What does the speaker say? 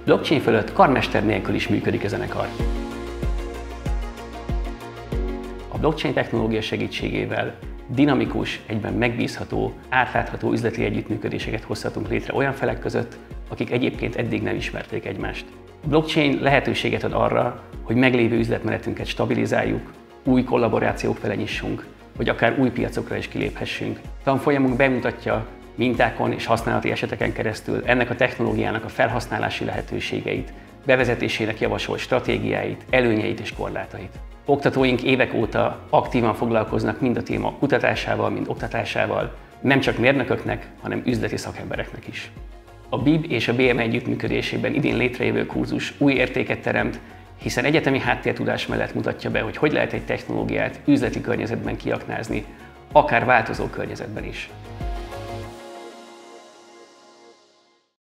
Blockchain fölött karmester nélkül is működik a zenekar. A blockchain technológia segítségével dinamikus, egyben megbízható, átlátható üzleti együttműködéseket hozhatunk létre olyan felek között, akik egyébként eddig nem ismerték egymást. A blockchain lehetőséget ad arra, hogy meglévő üzletmenetünket stabilizáljuk, új kollaborációk fele nyissunk, vagy akár új piacokra is kiléphessünk. Tanfolyamunk bemutatja mintákon és használati eseteken keresztül ennek a technológiának a felhasználási lehetőségeit, bevezetésének javasolt stratégiáit, előnyeit és korlátait. Oktatóink évek óta aktívan foglalkoznak mind a téma kutatásával, mind oktatásával, nem csak mérnököknek, hanem üzleti szakembereknek is. A BIB és a BME együttműködésében idén létrejövő kurzus új értéket teremt, hiszen egyetemi háttértudás mellett mutatja be, hogy lehet egy technológiát üzleti környezetben kiaknázni, akár változó környezetben is.